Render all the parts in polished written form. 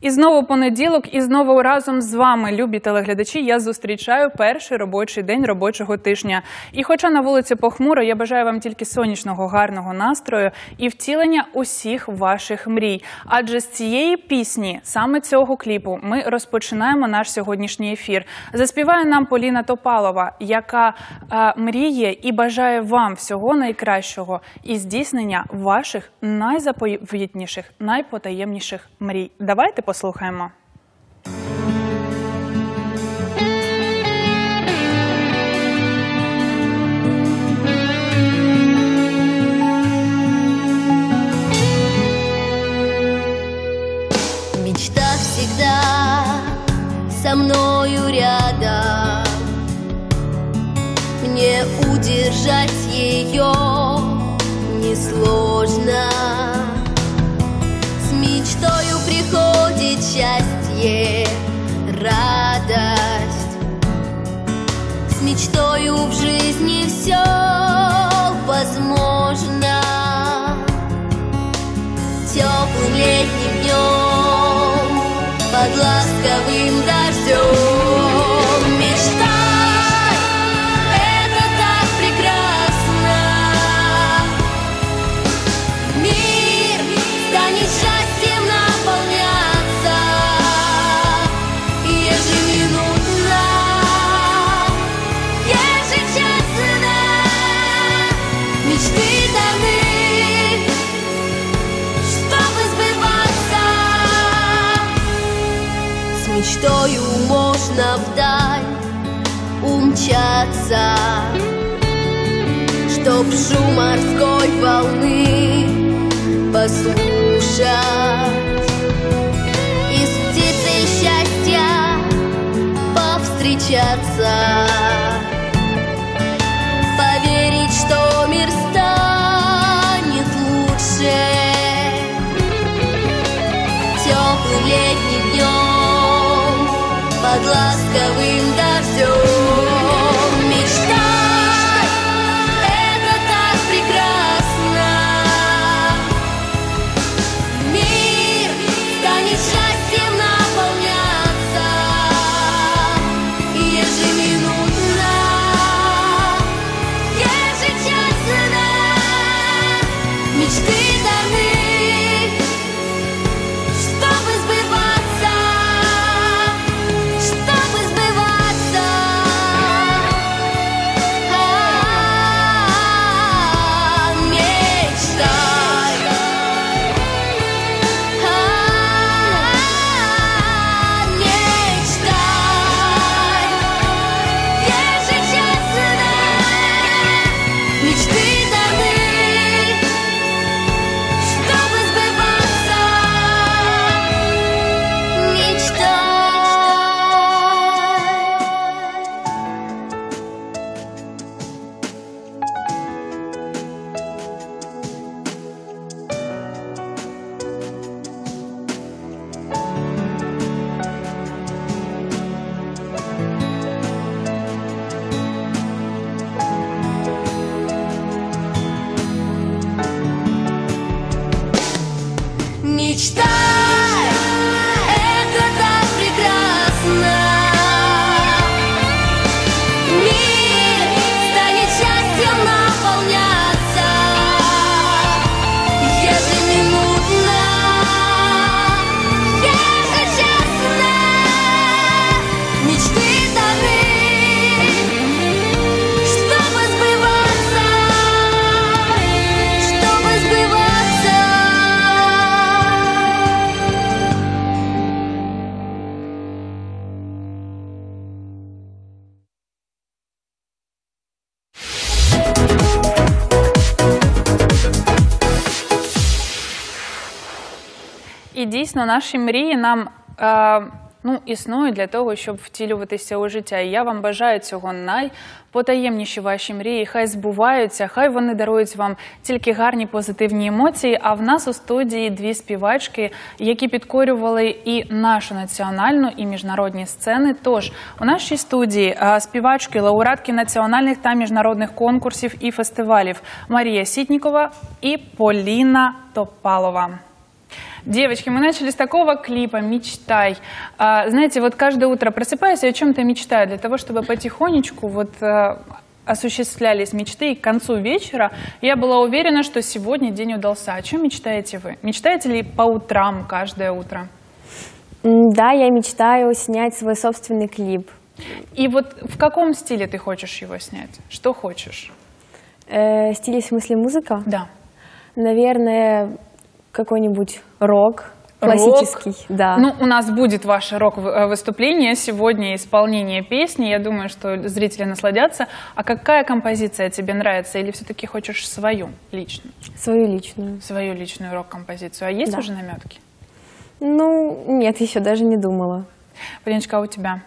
І знову понеділок, і знову разом з вами, любі телеглядачі, я зустрічаю перший робочий день робочого тижня. І хоча на вулиці похмуро, я бажаю вам тільки сонячного, гарного настрою і втілення усіх ваших мрій. Адже з цієї пісні, саме цього кліпу, ми розпочинаємо наш сьогоднішній ефір. Заспіває нам Поліна Топалова, яка мріє і бажає вам всього найкращого і здійснення ваших найзаповітніших, найпотаємніших мрій. Давайте послухаємо. Мечта всегда со мною рядом, мне удержать ее несложно. С мечтою приходит счастье, радость. С мечтою в жизни все возможно. Теплым летним днем, под ласковым дождем мечтай, это так прекрасно. Мир станет счастьем наполняться ежеминутно, ежечасно. Мечты даны, чтобы сбываться. С мечтою можно вдаль умчаться, чтоб шум морской волны послушать и с птицей счастья повстречаться, поверить, что мир станет лучше. Теплым летним днем, под ласковым дождем мечтай, это так прекрасно. Мир станет счастьем наполняться ежеминутно, ежечасно. Мечты даны, чтобы сбываться, чтобы сбываться. Мечтай, мечтай, ежечасно. Мечты даны, чтобы сбываться. Мечтай. Мечтай, это так прекрасно. Мир станет счастьем наполняться ежеминутно, ежечасно. Мечты даны, чтобы сбываться, чтобы сбываться. І дійсно, наші мрії нам існують для того, щоб втілюватися у життя. І я вам бажаю цього. Найпотаємніші ваші мрії, хай збуваються, хай вони дарують вам тільки гарні позитивні емоції. А в нас у студії дві співачки, які підкорювали і нашу національну, і міжнародні сцени. Тож, у нашій студії співачки, лауреатки національних та міжнародних конкурсів і фестивалів Марія Сітнікова і Поліна Топалова. Девочки, мы начали с такого клипа «Мечтай». Знаете, вот каждое утро просыпаюсь и о чем-то мечтаю, для того, чтобы потихонечку вот осуществлялись мечты, и к концу вечера я была уверена, что сегодня день удался. О чем мечтаете вы? Мечтаете ли по утрам, каждое утро? Да, я мечтаю снять свой собственный клип. И вот в каком стиле ты хочешь его снять? Что хочешь? Стиль в смысле музыка? Да. Наверное, какой-нибудь рок. Классический, да. Ну, у нас будет ваше рок-выступление сегодня, исполнение песни. Я думаю, что зрители насладятся. А какая композиция тебе нравится? Или все-таки хочешь свою личную? Свою личную. Свою личную рок-композицию. А есть Да. уже наметки? Ну, нет, еще даже не думала. Полиночка, а у тебя?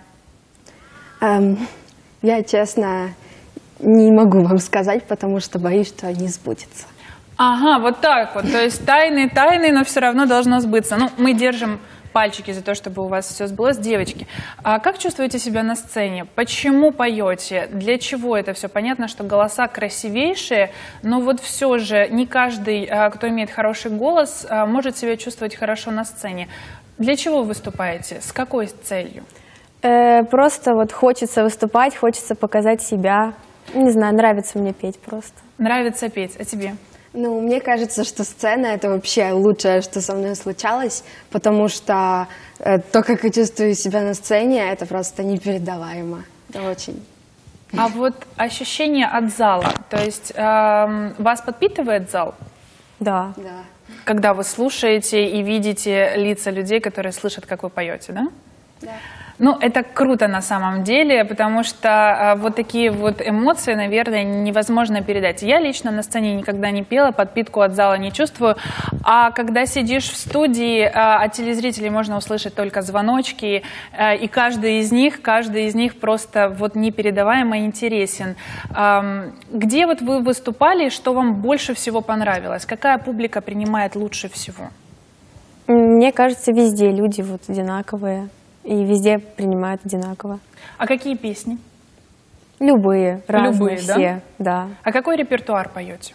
Я, честно, не могу вам сказать, потому что боюсь, что не сбудется. Ага, вот так вот. То есть тайны, но все равно должно сбыться. Ну, мы держим пальчики за то, чтобы у вас все сбылось. Девочки, а как чувствуете себя на сцене? Почему поете? Для чего это все? Понятно, что голоса красивейшие, но вот все же не каждый, кто имеет хороший голос, может себя чувствовать хорошо на сцене. Для чего вы выступаете? С какой целью? Просто вот хочется выступать, хочется показать себя. Не знаю, нравится мне петь просто. Нравится петь, а тебе? Ну, мне кажется, что сцена — это вообще лучшее, что со мной случалось, потому что то, как я чувствую себя на сцене, это просто непередаваемо. Это очень... А вот ощущение от зала, то есть вас подпитывает зал? Да. Да. Когда вы слушаете и видите лица людей, которые слышат, как вы поете, да? Да. Ну, это круто на самом деле, потому что вот такие вот эмоции, наверное, невозможно передать. Я лично на сцене никогда не пела, подпитку от зала не чувствую, а когда сидишь в студии, от телезрителей можно услышать только звоночки, и каждый из них просто вот непередаваемо интересен. Где вот вы выступали, что вам больше всего понравилось? Какая публика принимает лучше всего? Мне кажется, везде люди вот одинаковые. И везде принимают одинаково. А какие песни? Любые, разные, Любые, все, да? А какой репертуар поете?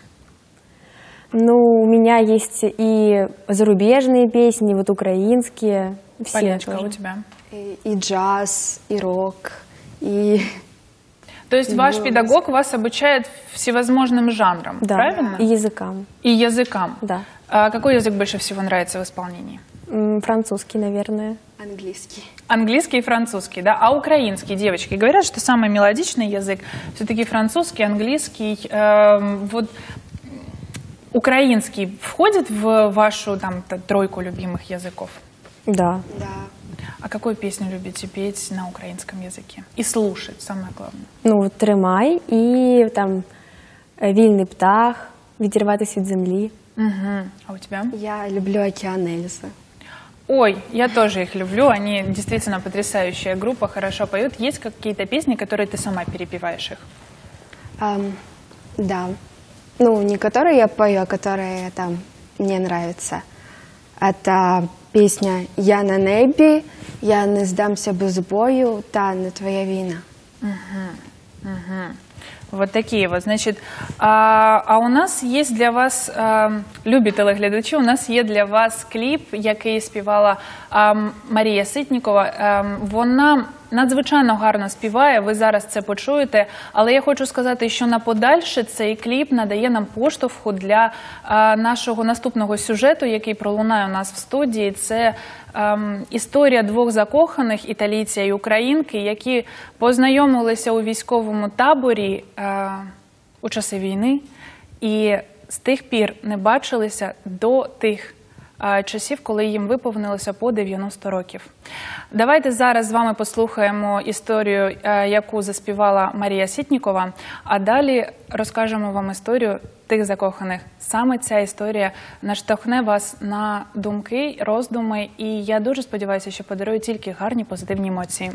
Ну, у меня есть и зарубежные песни, вот украинские, все Полиночка, тоже. у тебя? И джаз, и рок, и... То есть ваш педагог вас обучает всевозможным жанрам, Да, правильно? и языкам, И языкам. да. А какой язык больше всего нравится в исполнении? Французский, наверное. английский. Английский и французский, да? А украинский, девочки, говорят, что самый мелодичный язык все-таки французский, английский. Вот украинский входит в вашу там тройку любимых языков? Да. Да. А какую песню любите петь на украинском языке? И слушать, самое главное. Ну, вот «Тримай» и там «Вільний птах», «Відірватися від землі». Угу. А у тебя? Я люблю «Океан Эльзы». Ой, я тоже их люблю, они действительно потрясающая группа, хорошо поют. Есть какие-то песни, которые ты сама перепеваешь их? Да. Ну, не которые я пою, а которые там мне нравятся. Это песня «Я на небі», «Я не здамся без бою» та «Не твоя війна». Вот такие вот, значит, а у нас є для вас, любі телеглядачі, у нас є для вас кліп, який співала Марія Ситнікова. Вона надзвичайно гарно співає, ви зараз це почуєте, але я хочу сказати, що на подальше цей кліп надає нам поштовху для нашого наступного сюжету, який пролунає у нас в студії. Це історія двох закоханих, італійця і українки, які познайомилися у військовому таборі у часи війни і з тих пір не бачилися до тих часів, коли їм виповнилося по 90 років. Давайте зараз з вами послухаємо історію, яку заспівала Марія Ситнікова, а далі розкажемо вам історію тих закоханих. Саме ця історія наштовхне вас на думки, роздуми, і я дуже сподіваюся, що подарує тільки гарні позитивні емоції.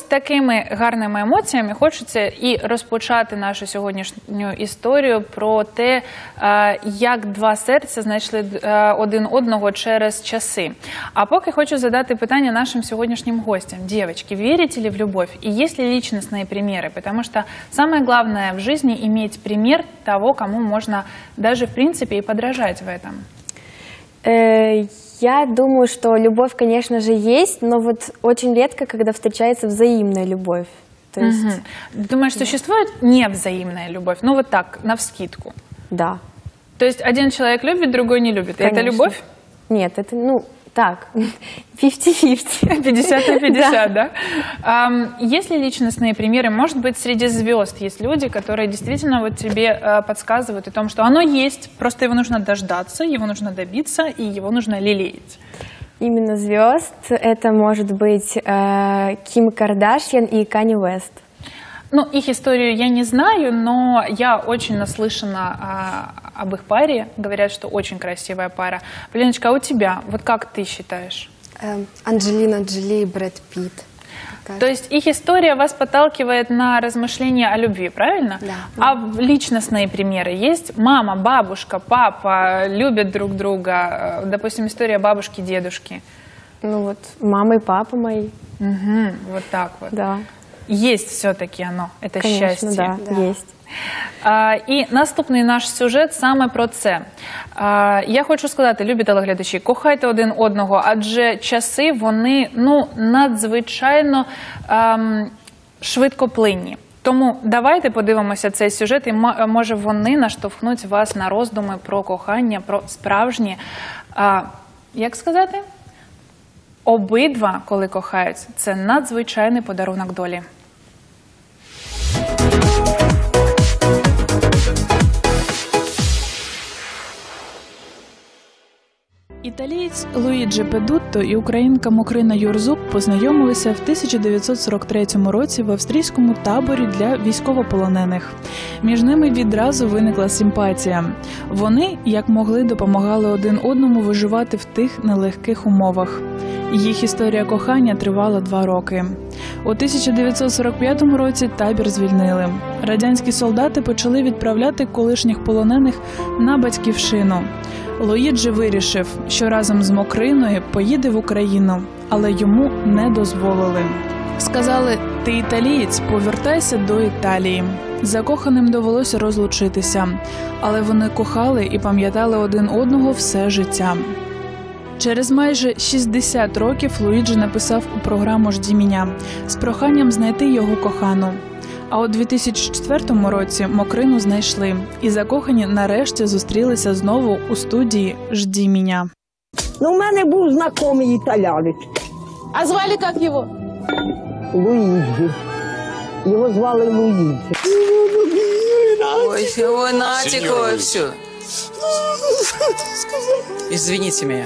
такими гарними емоціями хочеться і розпочати нашу сьогоднішню історію про те, як два серця знайшли один одного через часи. А поки хочу задати питання нашим сьогоднішнім гостям. Девочки, верите ли в любовь? И есть ли личностные примеры? Потому что самое главное в жизни иметь пример того, кому можно даже в принципе и подражать в этом. Я думаю, что любовь, конечно же, есть, но вот очень редко, когда встречается взаимная любовь. То есть... Думаешь, существует невзаимная любовь? Ну вот так, навскидку. Да. То есть один человек любит, другой не любит. И это любовь? Нет, это, ну, так, 50-50. 50 на 50, да? Есть ли личностные примеры? Может быть, среди звезд есть люди, которые действительно вот тебе подсказывают о том, что оно есть, просто его нужно дождаться, его нужно добиться, и его нужно лелеять? Именно звезд. Это может быть Ким Кардашьян и Канье Уэст. Ну, их историю я не знаю, но я очень наслышана об их паре. Говорят, что очень красивая пара. Полиночка, а у тебя? Вот как ты считаешь? Анджелина Джоли и Брэд Питт. То есть их история вас подталкивает на размышления о любви, правильно? Да. А личностные примеры есть? Мама, бабушка, папа любят друг друга. Допустим, история бабушки, дедушки. Ну вот, мама и папа мои. Угу, вот так вот. Да. Есть все-таки оно, это Конечно, щастя. Да, есть. І наступний наш сюжет саме про це. Я хочу сказати, любі телеглядачі, кохайте один одного, адже часи, вони надзвичайно швидкоплинні. Тому давайте подивимося цей сюжет, і може вони наштовхнуть вас на роздуми про кохання, про справжні, як сказати? Обидва, коли кохаються, це надзвичайний подарунок долі. Італієць Луїджі Педутто і українка Мокрина Юрзук познайомилися в 1943 році в австрійському таборі для військовополонених. Між ними відразу виникла симпатія. Вони, як могли, допомагали один одному виживати в тих нелегких умовах. Їх історія кохання тривала 2 роки. У 1945 році табір звільнили. Радянські солдати почали відправляти колишніх полонених на батьківщину. Луїджі вирішив, що разом з Мокриною поїде в Україну, але йому не дозволили. Сказали, ти італієць, повертайся до Італії. Закоханим довелося розлучитися, але вони кохали і пам'ятали один одного все життя. Через майже 60 років Луїджі написав у програму «Жді мене» з проханням знайти його кохану. А у 2004 році Мокрину знайшли, і закохані нарешті зустрілися знову у студії «Жді мене». Ну, у мене був знайомий італянець. А звали як його? Луїджі. Його звали Луїджі. Ой, Натик, ой, все. Извините меня.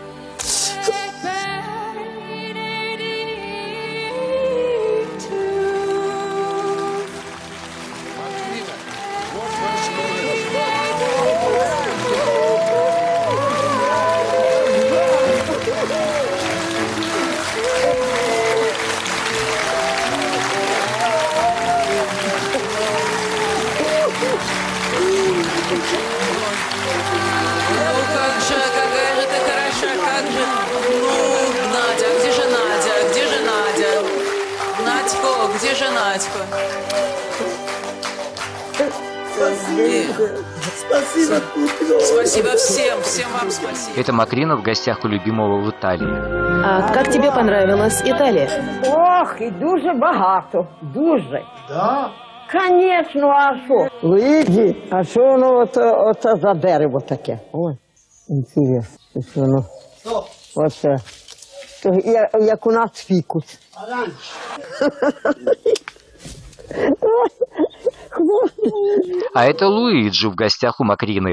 Где же Надька? Спасибо. Спасибо всем вам спасибо. Это Мокрина в гостях у любимого в Италии. А как тебе понравилась Италия? Ох, і дуже багато. Дуже. Да? Конечно, а що? Луїджі, а що воно оце за дерево таке? Ой, інтересно, що воно. Оце. Як у нас фікус. А это Луиджи в гостях у Мокрины.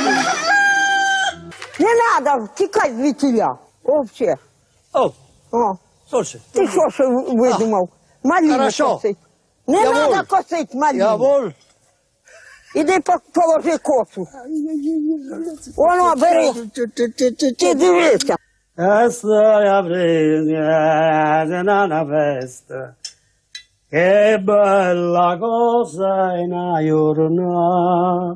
Не надо, тікай звідтіля. Вообще. О, слушай. Ти що видумав? Маліну косить. Не треба косить маліну. Іди положи косу. Воно, бери. Ти дивися. Che bella cosa è una giornata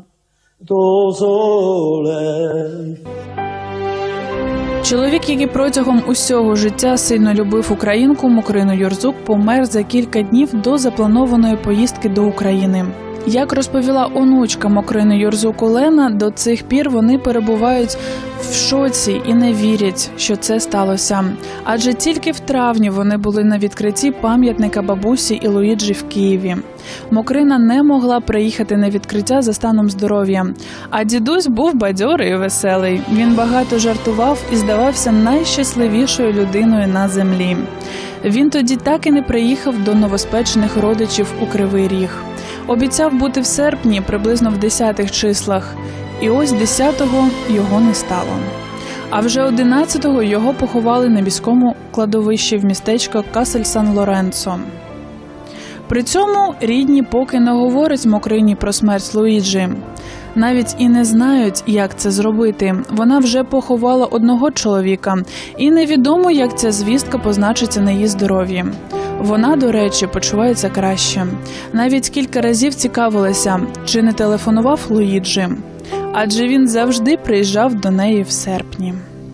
sole. Чоловік, який протягом усього життя сильно любив українку Мокрину Юрзук, помер за кілька днів до запланованої поїздки до України. Як розповіла онучка Мокрини Юрзук Олена, до цих пір вони перебувають в шоці і не вірять, що це сталося. Адже тільки в травні вони були на відкритті пам'ятника бабусі і Луїджі в Києві. Мокрина не могла приїхати на відкриття за станом здоров'я. А дідусь був бадьорий і веселий. Він багато жартував і здавався найщасливішою людиною на землі. Він тоді так і не приїхав до новоспечених родичів у Кривий Ріг. Обіцяв бути в серпні, приблизно в 10-х числах. І ось 10-го його не стало. А вже 11-го його поховали на міському кладовищі в містечко Касель-Сан-Лоренцо. При цьому рідні поки не говорять Мокрині про смерть Луїджі. Навіть і не знають, як це зробити. Вона вже поховала одного чоловіка, і невідомо, як ця звістка позначиться на її здоров'ї. Вона, до речі, почувається краще. Навіть кілька разів цікавилася, чи не телефонував Луїджі. Адже він завжди приїжджав до неї в серпні.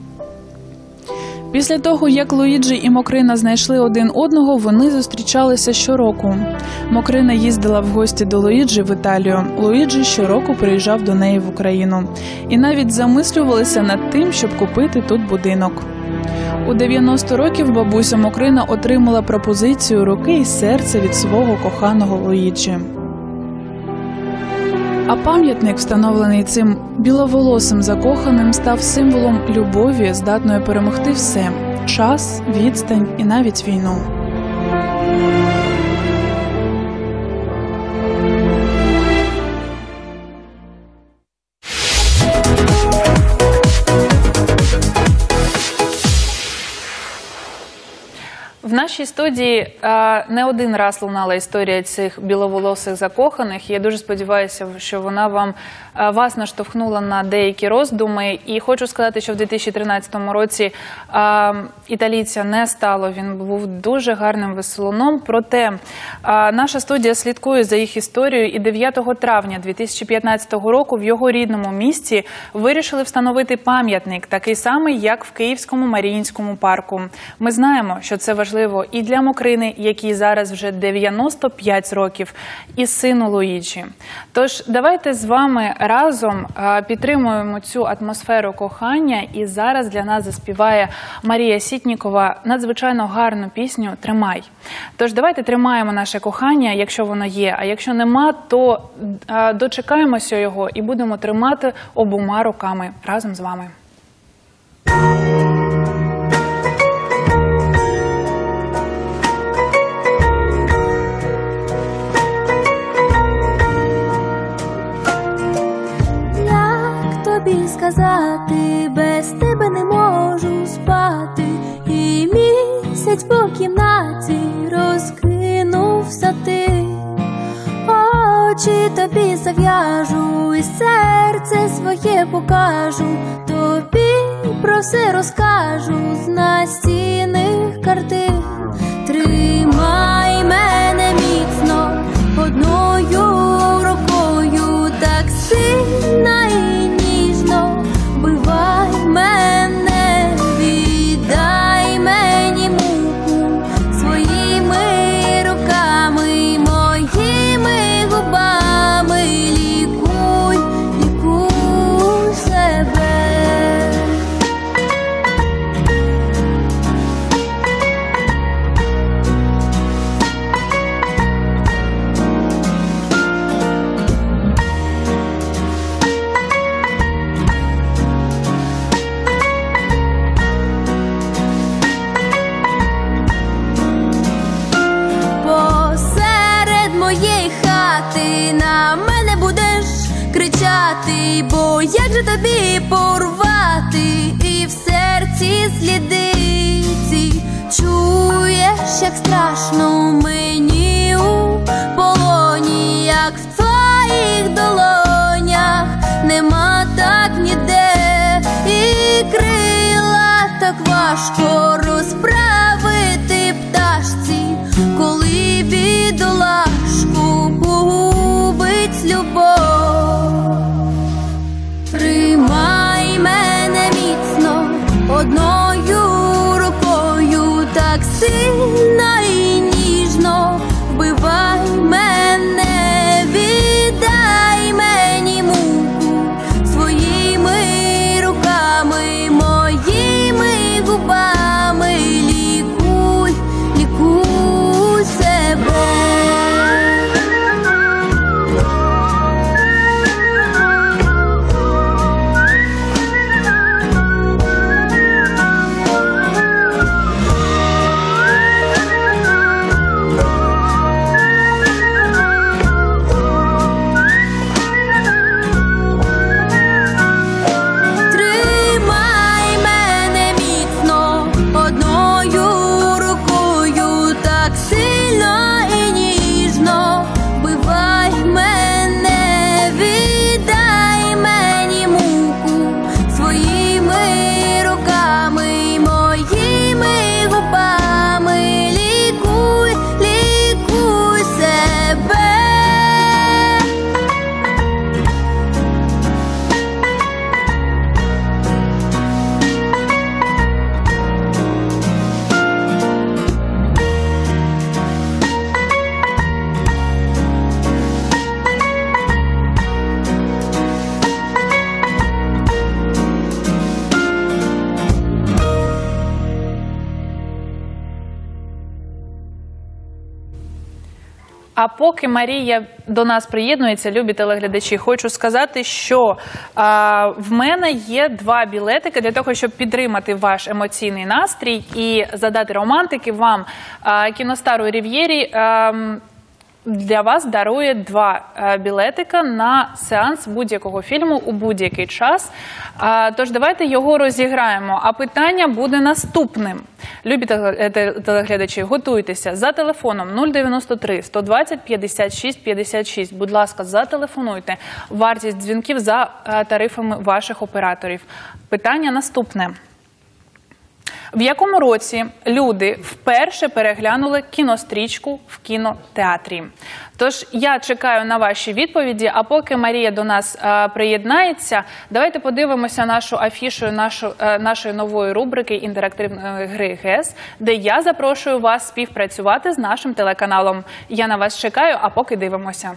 Після того, як Луїджі і Мокрина знайшли один одного, вони зустрічалися щороку. Мокрина їздила в гості до Луїджі в Італію. Луїджі щороку приїжджав до неї в Україну. І навіть замислювалися над тим, щоб купити тут будинок. У 90 років бабуся Мокрина отримала пропозицію руки і серця від свого коханого Луїджі. А пам'ятник, встановлений цим біловолосим закоханим, став символом любові, здатної перемогти все – час, відстань і навіть війну. В нашій студії не один раз лунала історія цих біловолосих закоханих. Я дуже сподіваюся, що вона вас наштовхнула на деякі роздуми. І хочу сказати, що в 2013 році італійця не стало. Він був дуже гарним веселуном. Проте наша студія слідкує за їх історією. І 9 травня 2015 року в його рідному місті вирішили встановити пам'ятник, такий самий, як в Київському Маріїнському парку. Ми знаємо, що це важливо і для Мокрини, якій зараз вже 95 років, і сину Луїджі. Тож давайте з вами разом підтримуємо цю атмосферу кохання, і зараз для нас заспіває Марія Сітнікова надзвичайно гарну пісню «Тримай». Тож давайте тримаємо наше кохання, якщо воно є, а якщо нема, то дочекаємося його і будемо тримати обома руками разом з вами. Сказати, без тебе не можу спати, і місяць по кімнаті розкинувся ти. Очі тобі зав'яжу і серце своє покажу, тобі про все розкажу з настінних картин. Тримай мене міцно одною рукою, так сильно і ніжно вбивай мене, віддай мені муку своїми руками, моїми губами, лікуй, лікуй себе. Бо як же тобі порвати і в серці сліди ці? Чуєш, як страшно мені у полоні, як в твоїх долонях нема так ніде, і крила так важко розправити пташці, коли від А поки Марія до нас приєднується, любі телеглядачі, хочу сказати, що в мене є 2 білетики для того, щоб підтримати ваш емоційний настрій і задати романтики вам. Кіностар у Рів'єрі для вас дарує 2 білетика на сеанс будь-якого фільму у будь-який час. Тож давайте його розіграємо. А питання буде наступним. Любі телеглядачі, готуйтеся. За телефоном 093 120 56 56. Будь ласка, зателефонуйте. Вартість дзвінків за тарифами ваших операторів. Питання наступне. В якому році люди вперше переглянули кінострічку в кінотеатрі? Тож я чекаю на ваші відповіді, а поки Марія до нас приєднається, давайте подивимося нашу афішу нашої нової рубрики інтерактивної гри ГЕС, де я запрошую вас співпрацювати з нашим телеканалом. Я на вас чекаю, а поки дивимося.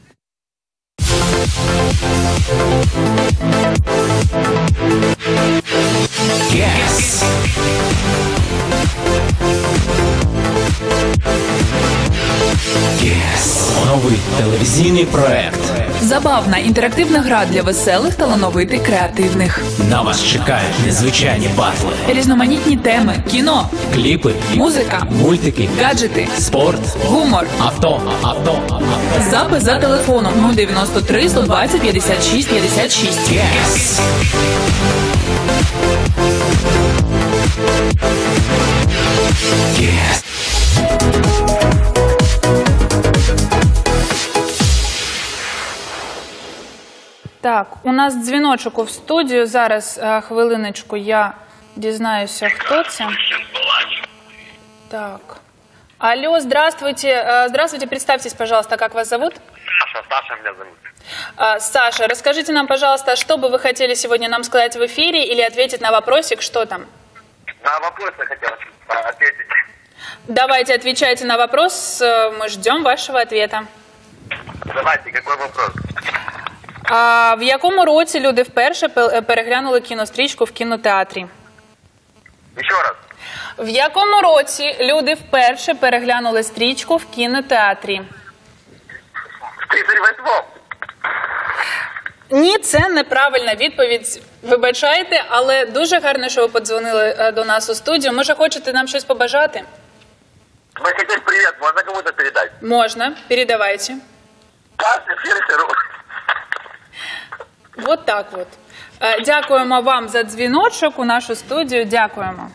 Yes. Yes. Новий телевізійний проект. Забавна інтерактивна гра для веселих, талановитих, креативних. На вас чекають незвичайні батли. Різноманітні теми, кіно, кліпи, музика, мультики, гаджети, спорт, гумор, авто. Запис за телефоном 093 120 56 56. Yes. Yes. Так, у нас дзвіночок у студію. Зараз, хвилиночку, я дізнаюся, хто це. Так. Алло, здравствуйте. Здравствуйте, представьтесь, пожалуйста, как вас зовут? Саша меня зовут. Саша, расскажите нам, пожалуйста, что бы вы хотели сегодня нам сказать в эфире или ответить на вопросик, что там? На вопрос я хотел ответить. Давайте, отвечайте на вопрос, мы ждем вашего ответа. Давайте, какой вопрос? В якому році люди вперше переглянули кінострічку в кінотеатрі? Еще раз. В якому році люди вперше переглянули стрічку в кінотеатрі? В 38-му. Ні, це неправильна відповідь. Вибачайте, але дуже гарно, що ви подзвонили до нас у студію. Може, хочете нам щось побажати? Мы хотим привет, можно кому-то передать? Можна, передавайте. Карты, фельдшеру. Вот так от. Дякуємо вам за дзвіночок у нашу студію. Дякуємо.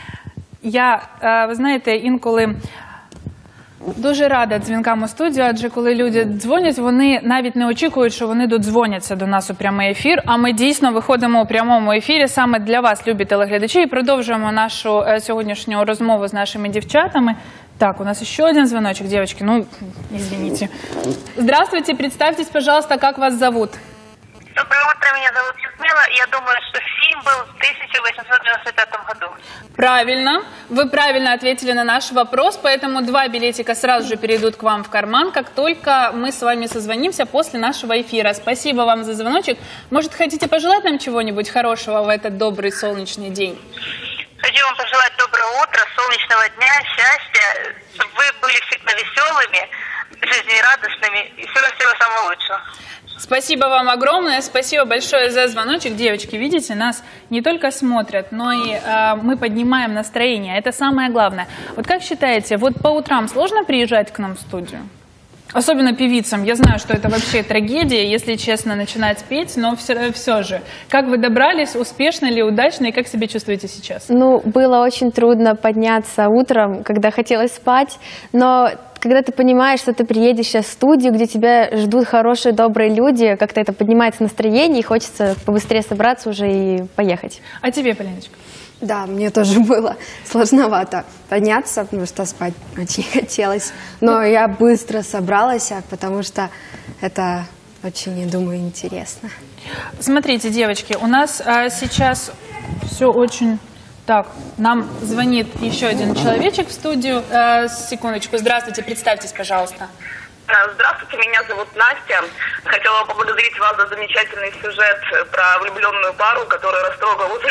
Ви знаєте, інколи дуже рада дзвінкам у студію, адже коли люди дзвонять, вони навіть не очікують, що вони додзвоняться до нас у прямий ефір, а ми дійсно виходимо у прямому ефірі саме для вас, любі телеглядачі, і продовжуємо нашу сьогоднішню розмову з нашими дівчатами. Так, у нас еще один звоночек, девочки, извините. Здравствуйте, представьтесь, пожалуйста, как вас зовут? Доброе утро, меня зовут Людмила, и я думаю, что фильм был в 1895 году. Правильно, вы правильно ответили на наш вопрос, поэтому 2 билетика сразу же перейдут к вам в карман, как только мы с вами созвонимся после нашего эфира. Спасибо вам за звоночек. Может, хотите пожелать нам чего-нибудь хорошего в этот добрый солнечный день? Хочу вам пожелать доброго утра, солнечного дня, счастья, чтобы вы были всегда веселыми, жизнерадостными и всего-всего самого лучшего. Спасибо вам огромное, спасибо большое за звоночек. Девочки, видите, нас не только смотрят, но и мы поднимаем настроение. Это самое главное. Вот как считаете, вот по утрам сложно приезжать к нам в студию? Особенно певицам. Я знаю, что это вообще трагедия, если честно, начинать петь, но все же. Как вы добрались, успешно ли, удачно, и как себя чувствуете сейчас? Было очень трудно подняться утром, когда хотелось спать, но когда ты понимаешь, что ты приедешь сейчас в студию, где тебя ждут хорошие, добрые люди, как-то это поднимается настроение, и хочется побыстрее собраться уже и поехать. А тебе, Полиночка? Да, мне тоже было сложновато подняться, потому что спать очень хотелось. Но я быстро собралась, потому что это очень, я думаю, интересно. Смотрите, девочки, у нас сейчас все очень... Так, нам звонит еще один человечек в студию. Секундочку, здравствуйте, представьтесь, пожалуйста. Здравствуйте, меня зовут Настя. Хотела поблагодарить вас за замечательный сюжет про влюбленную пару, которая растрогала утро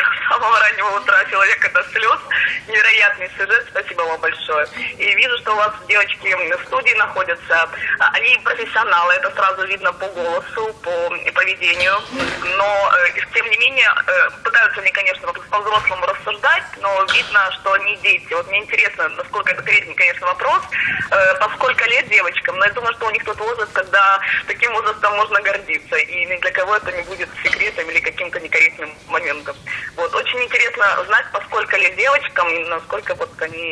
самого раннего утра «Человека до слез». Невероятный сюжет, спасибо вам большое. И вижу, что у вас девочки в студии находятся. Они профессионалы, это сразу видно по голосу, по поведению. Но, тем не менее, пытаются они, конечно, по-взрослому рассуждать, но видно, что они дети. Вот мне интересно, насколько это третий, конечно, вопрос, по сколько лет девочкам, но я думаю, что у них тот возраст, когда таким возрастом можно гордиться, и ни для кого это не будет секретом или каким-то некорректным моментом. Вот. Очень интересно знать, по сколько лет девочкам, и насколько вот они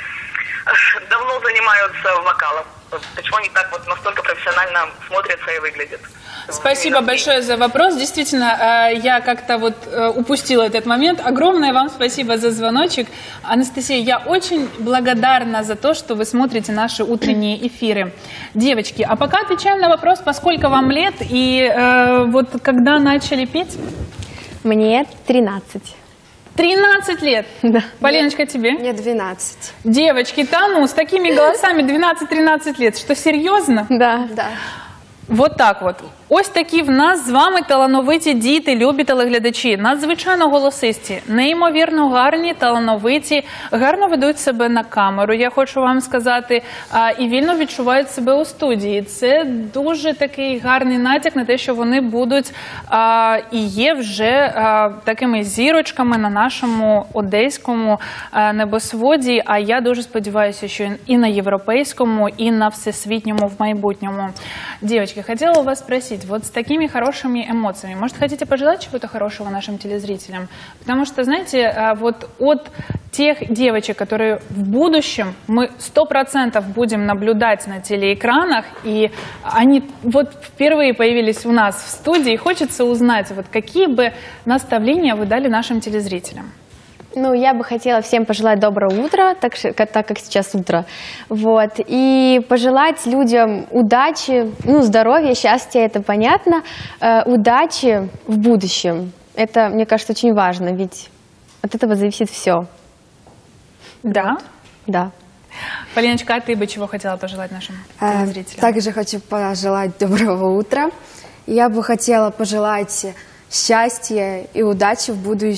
давно занимаются вокалом. Почему они так вот настолько профессионально смотрятся и выглядят. Спасибо большое за вопрос. Действительно, я как-то вот упустила этот момент. Огромное вам спасибо за звоночек. Анастасия, я очень благодарна за то, что вы смотрите наши утренние эфиры. Девочки, а пока отвечаем на вопрос, поскольку вам лет и вот когда начали петь? Мне 13. 13 лет? Да. Полиночка, тебе? Мне 12. Девочки, с такими голосами 12-13 лет. Что, серьезно? Да. Да. Вот так от. Ось такі в нас з вами талановиті діти, любі телеглядачі. Надзвичайно голосисті, неймовірно гарні, талановиті, гарно ведуть себе на камеру, я хочу вам сказати, і вільно відчувають себе у студії. Це дуже такий гарний натяк на те, що вони будуть і є вже такими зірочками на нашому одеському небосводі, а я дуже сподіваюся, що і на європейському, і на всесвітньому в майбутньому. Девочки, хотела у вас спросить, вот с такими хорошими эмоциями, может, хотите пожелать чего-то хорошего нашим телезрителям? Потому что, знаете, вот от тех девочек, которые в будущем мы 100% будем наблюдать на телеэкранах, и они вот впервые появились у нас в студии, хочется узнать, вот какие бы наставления вы дали нашим телезрителям? Ну, я бы хотела всем пожелать доброе утро, так как сейчас утро. Вот. И пожелать людям удачи, здоровья, счастья, это понятно, удачи в будущем. Это, мне кажется, очень важно, ведь от этого зависит все. Да? Вот. Да. Полиночка, а ты бы чего хотела пожелать нашим телезрителям? Также хочу пожелать доброго утра. Я бы хотела пожелать счастья и удачи в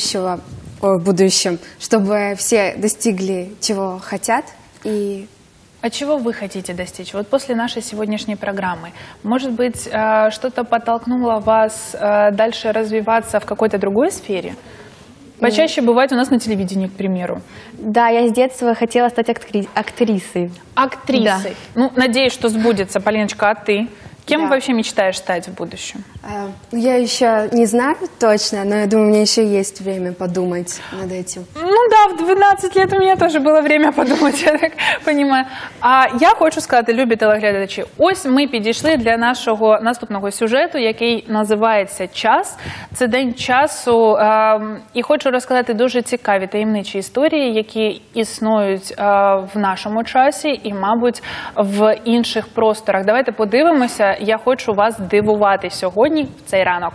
будущем, чтобы все достигли, чего хотят. И... А чего вы хотите достичь? Вот после нашей сегодняшней программы, может быть, что-то подтолкнуло вас дальше развиваться в какой-то другой сфере? Почаще бывает у нас на телевидении, к примеру. Да, я с детства хотела стать актрисой. Актрисой? Да. Ну, надеюсь, что сбудется. Полиночка, а ты? Кем вообще мечтаешь стать в будущем? Я еще не знаю точно, но я думаю, у меня еще есть время подумать над этим. Ну да, в 12 лет у меня тоже было время подумать, я так понимаю. А я хочу сказати, любі телеглядачі, ось ми підійшли для нашого наступного сюжету, який називається «Час». Це день часу, і хочу розказати дуже цікаві таємничі історії, які існують в нашому часі і, мабуть, в інших просторах. Давайте подивимося, я хочу вас дивувати сьогодні в цей ранок.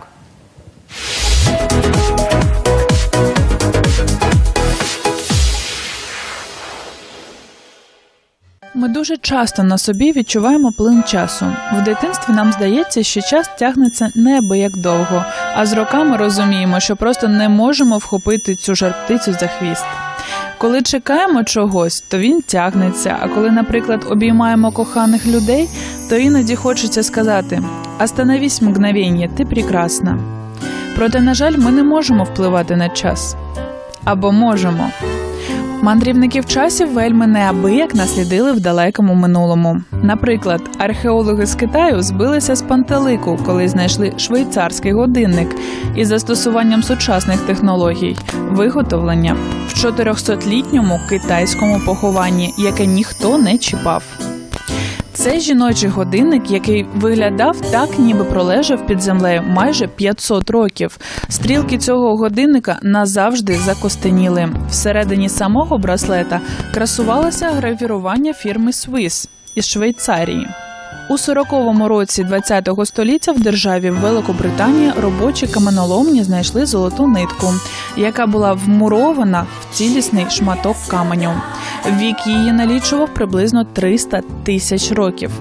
Ми дуже часто на собі відчуваємо плин часу. В дитинстві нам здається, що час тягнеться неабияк довго, а з роками розуміємо, що просто не можемо вхопити цю жар-птицю за хвіст. Коли чекаємо чогось, то він тягнеться, а коли, наприклад, обіймаємо коханих людей, то іноді хочеться сказати «Остановись мгновенье, ти прекрасна». Проте, на жаль, ми не можемо впливати на час. Або можемо. Мандрівники в часі вельми неабияк наслідили в далекому минулому. Наприклад, археологи з Китаю збилися з пантелику, коли знайшли швейцарський годинник із застосуванням сучасних технологій – виготовлення в 400-літньому китайському похованні, яке ніхто не чіпав. Це жіночий годинник, який виглядав так, ніби пролежав під землею майже 500 років. Стрілки цього годинника назавжди закостеніли. Всередині самого браслета красувалося гравірування фірми Swiss із Швейцарії. У 40-му році ХХ століття в державі Великобританія робочі каменоломні знайшли золоту нитку, яка була вмурована в цілісний шматок каменю. Вік її налічував приблизно 300 тисяч років.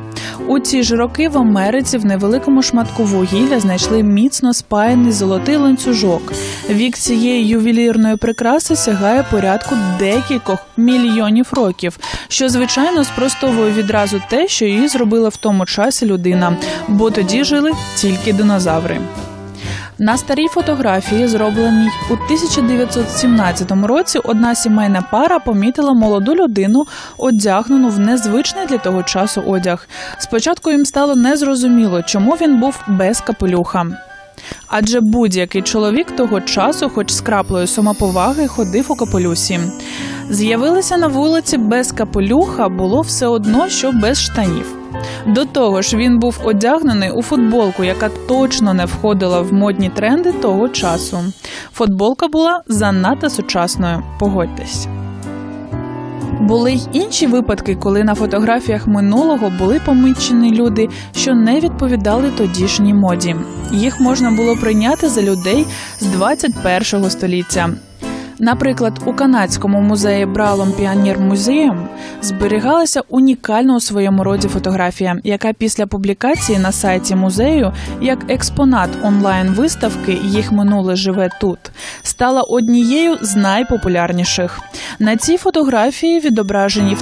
У ці ж роки в Америці в невеликому шматку вугілля знайшли міцно спаяний золотий ланцюжок. Вік цієї ювелірної прикраси сягає порядку декількох мільйонів років, що, звичайно, спростовує відразу те, що її зробила в тому часі людина, бо тоді жили тільки динозаври. На старій фотографії, зробленій у 1917 році, одна сімейна пара помітила молоду людину, одягнену в незвичний для того часу одяг. Спочатку їм стало незрозуміло, чому він був без капелюха. Адже будь-який чоловік того часу, хоч з краплею самоповаги, ходив у капелюсі. З'явилися на вулиці без капелюха було все одно, що без штанів. До того ж, він був одягнений у футболку, яка точно не входила в модні тренди того часу. Футболка була занадто сучасною, погодьтесь. Були й інші випадки, коли на фотографіях минулого були помічені люди, що не відповідали тодішній моді. Їх можна було прийняти за людей з 21 століття. Наприклад, у канадському музеї Бралом Піонір Музеєм зберігалася унікальна у своєму роді фотографія, яка після публікації на сайті музею, як експонат онлайн-виставки «Їх минуле живе тут», стала однією з найпопулярніших. На цій фотографії, відображеній в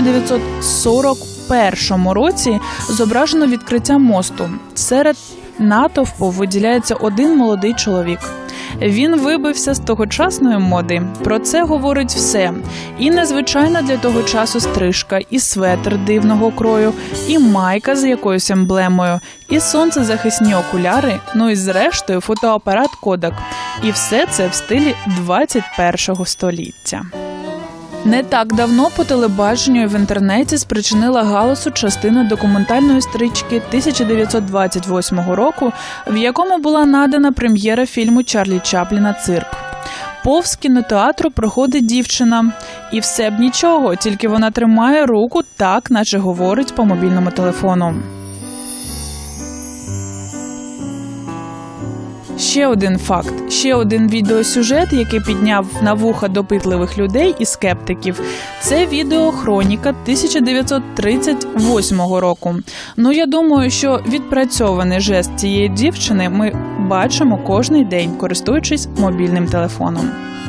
1941 році, зображено відкриття мосту. Серед натовпу виділяється один молодий чоловік. Він вибився з тогочасної моди. Про це говорить все. І незвичайна для того часу стрижка, і светр дивного крою, і майка з якоюсь емблемою, і сонцезахисні окуляри, ну і зрештою фотоапарат Kodak. І все це в стилі 21 століття. Не так давно по телебаченню і в інтернеті спричинила галасу частина документальної стрічки 1928 року, в якому була надана прем'єра фільму Чарлі Чапліна «Цирк». Повз кінотеатру проходить дівчина. І все б нічого, тільки вона тримає руку так, наче говорить по мобільному телефону. Ще один факт, ще один відеосюжет, який підняв на вуха допитливих людей і скептиків. Це відеохроніка 1938 року. Ну, я думаю, що відпрацьований жест цієї дівчини ми бачимо кожний день, користуючись мобільним телефоном.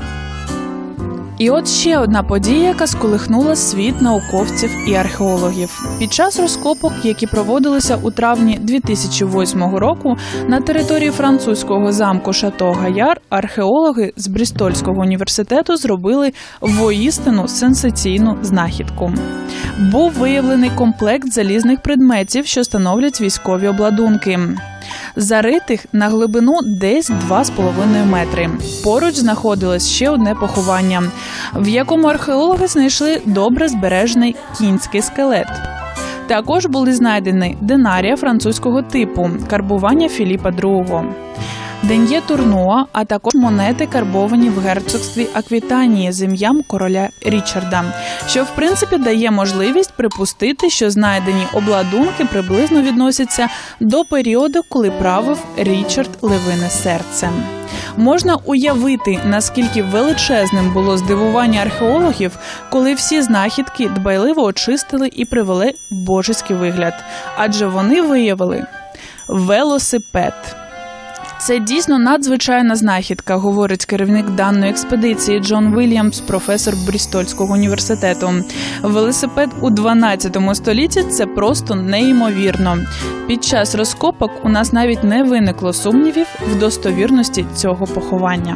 І от ще одна подія, яка сколихнула світ науковців і археологів. Під час розкопок, які проводилися у травні 2008 року на території французького замку Шато-Гаяр, археологи з Брістольського університету зробили воістину сенсаційну знахідку. Був виявлений комплект залізних предметів, що становлять військові обладунки. Заритих на глибину десь 2,5 метри. Поруч знаходилось ще одне поховання, в якому археологи знайшли добре збережений кінський скелет. Також були знайдені динарія французького типу, карбування Філіпа II, ден'є Турнуа, а також монети, карбовані в герцогстві Аквітанії з ім'ям короля Річарда, що в принципі дає можливість припустити, що знайдені обладунки приблизно відносяться до періоду, коли правив Річард Левине Серце. Можна уявити, наскільки величезним було здивування археологів, коли всі знахідки дбайливо очистили і привели в божеський вигляд. Адже вони виявили велосипед. Це дійсно надзвичайна знахідка, говорить керівник даної експедиції Джон Вільямс, професор Брістольського університету. Велосипед у 12 столітті – це просто неймовірно. Під час розкопок у нас навіть не виникло сумнівів в достовірності цього поховання.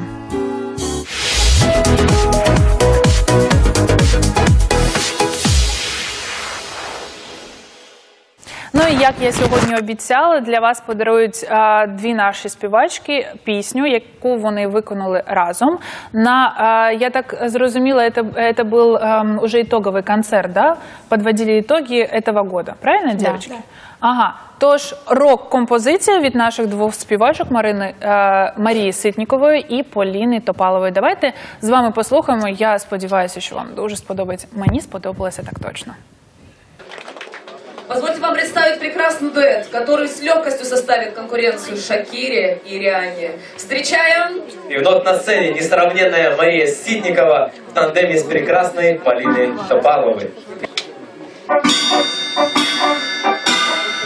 Ну і як я сьогодні обіцяла, для вас подарують дві наші співачки пісню, яку вони виконали разом. Я так зрозуміла, это был уже итоговый концерт, да? Подводили итоги этого года, правильно, девочки? Да. Ага. Тож рок-композиція від наших двох співачок Марії Ситнікової і Поліни Топалової. Давайте з вами послухаємо. Я сподіваюся, що вам дуже сподобається. Мені сподобалося так точно. Позвольте вам представить прекрасный дуэт, который с легкостью составит конкуренцию Шакире и Рианне. Встречаем! И вновь на сцене несравненная Мария Ситникова в тандеме с прекрасной Полиной Топаловой.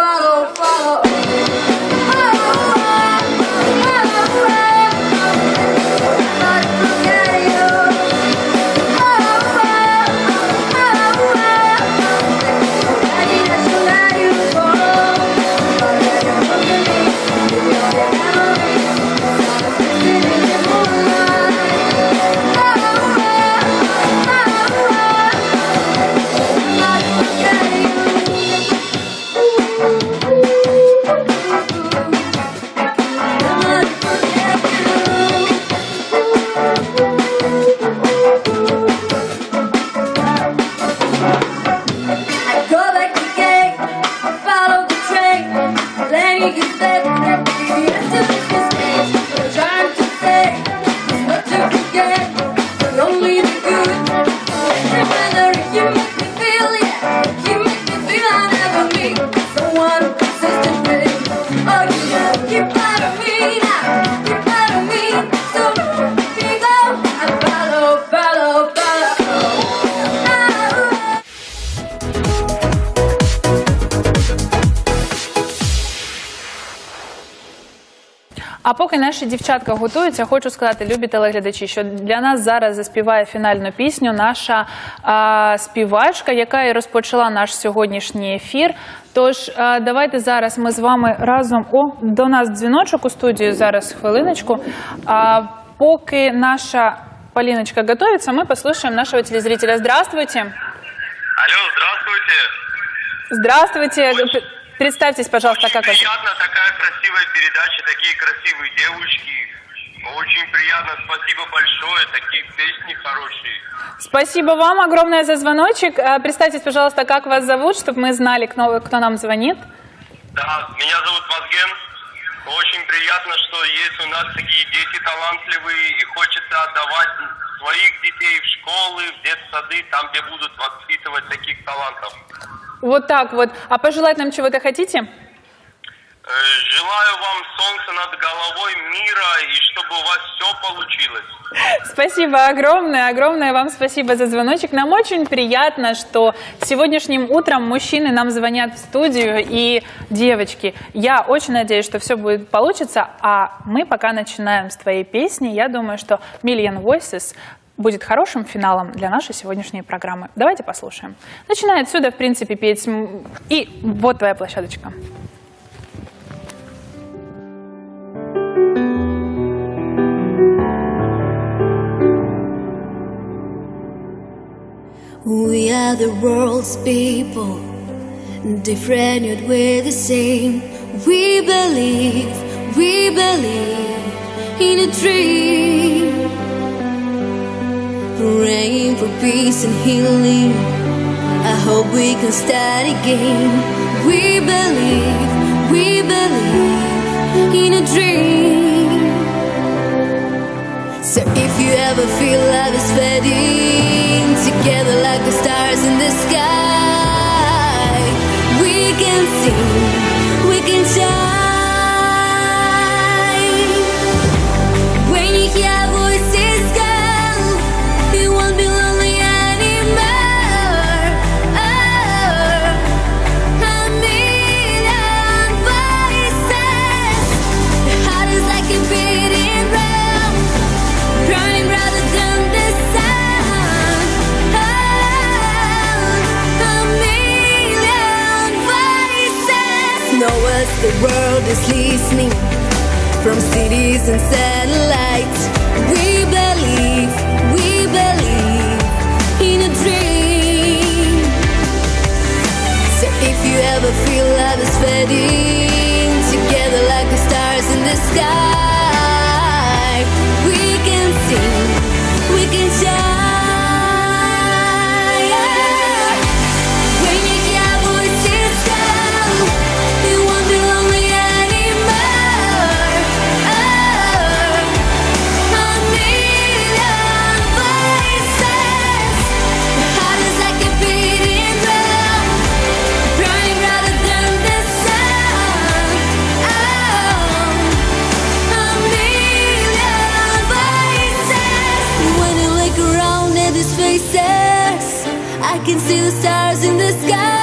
А поки наші дівчатка готуються, хочу сказати, любі телеглядачі, що для нас зараз заспіває фінальну пісню наша співачка, яка і розпочала наш сьогоднішній ефір. Тож давайте зараз ми з вами разом... до нас дзвіночок у студію, зараз хвилиночку. Поки наша Полиночка готовится, мы послушаем нашего телезрителя. Здравствуйте. Алло, здравствуйте. Здравствуйте. Представьтесь, пожалуйста, как вас... Приятно, такая красивая передача, такие красивые девушки. Очень приятно, спасибо большое, такие песни хорошие. Спасибо вам огромное за звоночек. Представьтесь, пожалуйста, как вас зовут, чтобы мы знали, кто нам звонит. Да, меня зовут Вазген. Очень приятно, что есть у нас такие дети талантливые, и хочется отдавать своих детей в школы, в детсады, там, где будут воспитывать таких талантов. Вот так вот. А пожелать нам чего-то хотите? Желаю вам солнца над головой, мира, и чтобы у вас все получилось. Спасибо огромное, огромное вам спасибо за звоночек. Нам очень приятно, что сегодняшним утром мужчины нам звонят в студию, и девочки, я очень надеюсь, что все будет получиться, а мы пока начинаем с твоей песни. Я думаю, что Million Voices будет хорошим финалом для нашей сегодняшней программы. Давайте послушаем. Начиная отсюда, в принципе, петь. И вот твоя площадочка. We are the world's people, different yet we're the same. We believe in a dream, praying for peace and healing. I hope we can start again. We believe in a dream. So if you ever feel love is fading, together like the stars in the sky, we can sing, we can shine. When you hear voices go, you won't be lonely anymore. Oh, a million voices, the heart is like a beating drum, running rather than the sun. Oh, a million voices. Know us, the world is listening, from cities and satellites. We believe in a dream. So if you ever feel love is fading, together like the stars in the sky, we can sing, we can shine. When you hear voices go, you won't be lonely anymore. Oh, a million voices, the heart is like a beating drum, running rather than the sun. Oh, a million voices. When you look around at these faces, I can see the stars in the sky.